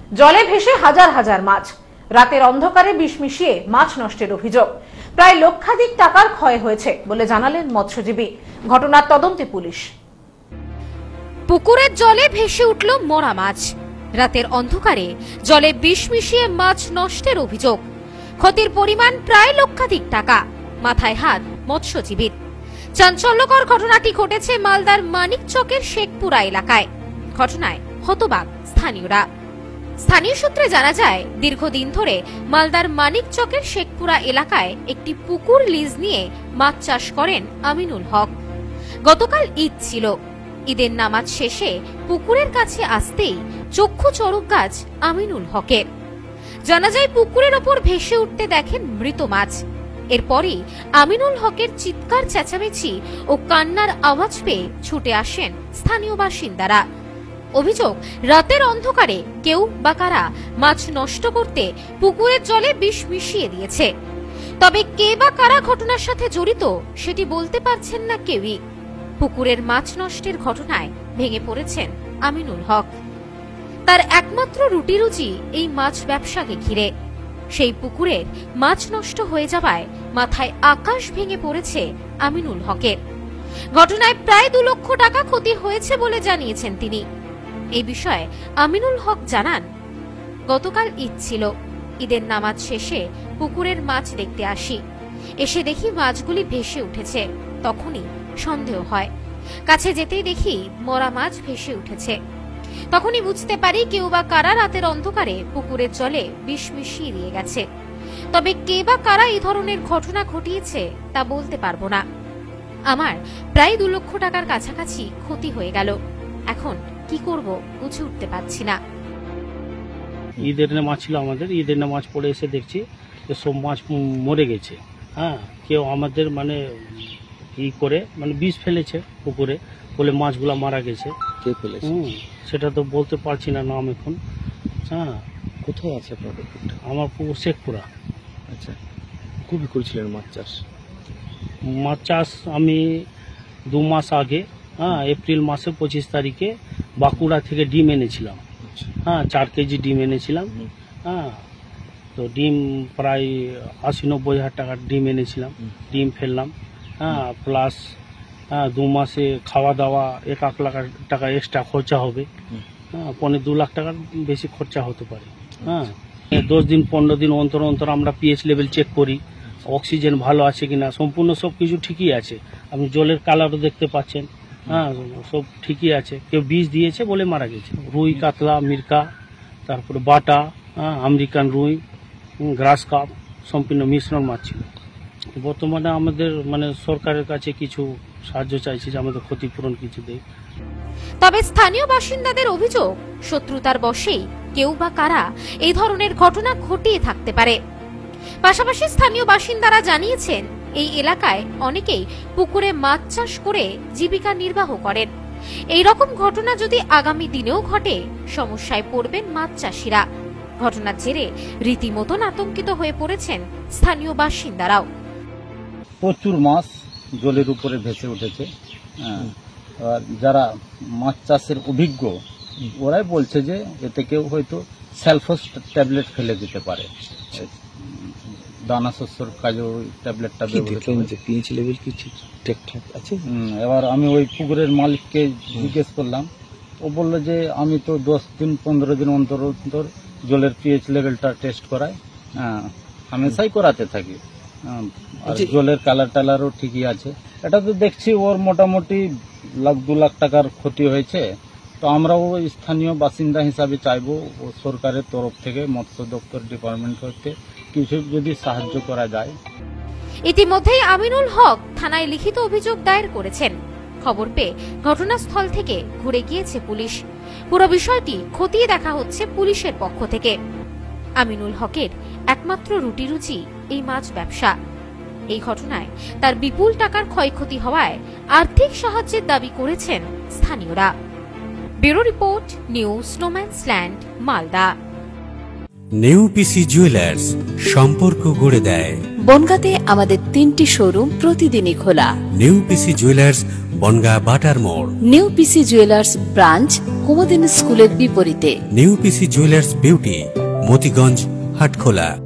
জলে ভেসে হাজার হাজার মাছ, রাতের অন্ধকারে বিষ মিশিয়ে মাছ নষ্টের অভিযোগ। প্রায় লক্ষাধিক টাকার ক্ষয় হয়েছে বলে জানালেন মৎস্যজীবী। ঘটনার তদন্তে পুলিশ। পুকুরের জলে ভেসে উঠল মরা মাছ, রাতের অন্ধকারে জলে বিষ মিশিয়ে মাছ নষ্টের অভিযোগ। ক্ষতির পরিমাণ প্রায় লক্ষাধিক টাকা, মাথায় হাত মৎস্যজীবীর। চাঞ্চল্যকর ঘটনাটি ঘটেছে মালদার মানিকচকের শেখপুরা এলাকায়। ঘটনায় হতবাক স্থানীয়রা। স্থানীয় সূত্রে জানা যায়, দীর্ঘদিন ধরে মালদার মানিকচকের শেখপুরা এলাকায় একটি পুকুর লিজ নিয়ে মাছ চাষ করেন আমিনুল হক। গতকাল ঈদ ছিল। ঈদের নামাজ শেষে পুকুরের কাছে আসতেই চক্ষু চড়ক গাছ আমিনুল হকের। জানা যায়, পুকুরের ওপর ভেসে উঠতে দেখেন মৃত মাছ। এরপরই আমিনুল হকের চিৎকার চেঁচামেচি ও কান্নার আওয়াজ পেয়ে ছুটে আসেন স্থানীয় বাসিন্দারা। অভিযোগ, রাতের অন্ধকারে কেউ বা কারা মাছ নষ্ট করতে পুকুরের জলে বিষ মিশিয়ে দিয়েছে। তবে কে বা কারা ঘটনার সাথে জড়িত সেটি বলতে পারছেন না কেউই। পুকুরের মাছ নষ্টের ঘটনায় ভেঙে পড়েছেন আমিনুল হক। তার একমাত্র রুটি রুজি এই মাছ ব্যবসাকে ঘিরে। সেই পুকুরের মাছ নষ্ট হয়ে যাওয়ায় মাথায় আকাশ ভেঙে পড়েছে আমিনুল হকের। ঘটনায় প্রায় 2 লক্ষ টাকা ক্ষতি হয়েছে বলে জানিয়েছেন তিনি। এই বিষয়ে আমিনুল হক জানান, গতকাল ঈদ ছিল। ঈদের নামাজ শেষে পুকুরের মাছ দেখতে আসি। এসে দেখি মাছগুলি ভেসে উঠেছে। তখনই সন্দেহ হয়। কাছে যেতেই দেখি মরা মাছ ভেসে উঠেছে। তখনই বুঝতে পারি কেউ বা কারা রাতের অন্ধকারে পুকুরের জলে বিষ মিশিয়ে দিয়ে গেছে। তবে কে বা কারা এই ধরনের ঘটনা ঘটিয়েছে তা বলতে পারবো না। আমার প্রায় 2 লক্ষ টাকার কাছাকাছি ক্ষতি হয়ে গেল। এখন কি করব বুঝে উঠতে পারছি না। ঈদের নামাজ ছিল আমাদের। ঈদের নামাজ পড়ে এসে দেখছি যে সব মাছ মরে গেছে। হ্যাঁ, কেউ আমাদের ই করে বিষ ফেলেছে পুকুরে, বলে মাছগুলা মারা গেছে। কে ফেলেছে সেটা তো বলতে পারছি না নাম এখন। হ্যাঁ, কোথায় আছে আপনার পুকুরটা? আমার পুকুর শেখপুরা। আচ্ছা, খুবই করেছিলেন মাছ চাষ? মাছ চাষ আমি 2 মাস আগে, এপ্রিল মাসে 25 তারিখে বাঁকুড়া থেকে ডিম এনেছিলাম। হ্যাঁ, 4 কেজি ডিম এনেছিলাম। হ্যাঁ, তো ডিম প্রায় 80-90 হাজার টাকার ডিম এনেছিলাম। ডিম ফেললাম। হ্যাঁ, প্লাস 2 মাসে খাওয়া দাওয়া 1 লাখ টাকা এক্সট্রা খরচা হবে। হ্যাঁ, 2 লাখ টাকার বেশি খরচা হতে পারে। হ্যাঁ, 10 দিন 15 দিন অন্তর অন্তর আমরা পিএইচ লেভেল চেক করি, অক্সিজেন ভালো আছে কিনা। সম্পূর্ণ সব কিছু ঠিকই আছে। আপনি জলের কালারও দেখতে পাচ্ছেন। হ্যাঁ, সব ঠিকই আছে। কেউ বিষ দিয়েছে বলে মারা গেছে। রুই, কাতলা, মিরকা, তারপরে বাটা, আমেরিকান রুই, গ্রাস কাপ সম্পূর্ণ মিশ্রণ মাছ ছিল। বর্তমানে আমাদের সরকারের কাছে কিছু সাহায্য চাইছি যে আমাদের ক্ষতিপূরণ কিছু দেয়। তবে স্থানীয় বাসিন্দাদের অভিযোগ, শত্রুতার বশেই কেউ বা কারা এই ধরনের ঘটনা ঘটিয়ে থাকতে পারে। পাশাপাশি স্থানীয় বাসিন্দারা জানিয়েছেন, এই এলাকায় অনেকেই পুকুরে মাছ চাষ করে জীবিকা নির্বাহ করেন। এই রকম ঘটনা যদি আগামী দিনেও ঘটে, সমস্যায় পড়বেন মাছ চাষিরা। ঘটনার জেরে রীতিমতন আতঙ্কিত হয়ে পড়েছেন স্থানীয় বাসিন্দারাও। প্রচুর মাছ জলের উপরে ভেসে উঠেছে। আর যারা মাছ চাষের অভিজ্ঞ, ওরাই বলছে যে এতে কেউ হয়তো স্যালফোস ট্যাবলেট ফেলে দিতে পারে। দানা শস্যর কাজে ওই ট্যাবলেটটা পিএইচ লেভেল কি ঠিকঠাক আছে? এবার আমি ওই পুকুরের মালিককে জিজ্ঞেস করলাম। ও বললো যে আমি তো 10 দিন 15 দিন অন্তর অন্তর জলের পিএইচ লেভেলটা টেস্ট করাই। হামেশাই করাতে থাকি। আর জলের কালার টালারও ঠিকই আছে। এটা তো দেখছি ওর মোটামুটি 1-2 লাখ টাকার ক্ষতি হয়েছে। তো আমরাও স্থানীয় বাসিন্দা হিসাবে চাইবো ও সরকারের তরফ থেকে, মৎস্য দপ্তর ডিপার্টমেন্ট থেকে কিছু যদি সাহায্য করা যায়। ইতিমধ্যেই আমিনুল হক থানায় লিখিত অভিযোগ দায়ের করেছেন। খবর পেয়ে ঘটনাস্থল থেকে ঘুরে গিয়েছে পুলিশ। পুরো বিষয়টি খতিয়ে দেখা হচ্ছে পুলিশের পক্ষ থেকে। আমিনুল হকের একমাত্র রুটি রুজি এই মাছ ব্যবসা। এই ঘটনায় তার বিপুল টাকার ক্ষয়ক্ষতি হওয়ায় আর্থিক সাহায্যের দাবি করেছেন স্থানীয়রা। ব্যুরো রিপোর্ট, নিউজ স্নোম্যান্স ল্যান্ড, মালদা। নেউপিসি জুয়েলার্স, সম্পর্ক গড়ে দেয়। বনগাঁতে আমাদের 3টি শোরুম প্রতিদিনই খোলা। নেউপিসি জুয়েলার্স, বনগাঁ বাটার মোড়। নিউপিসি জুয়েলার্স ব্রাঞ্চ কুমদিন স্কুলের বিপরীতে। নেউপিসি জুয়েলার্স বিউটি, মতিগঞ্জ, হাটখোলা।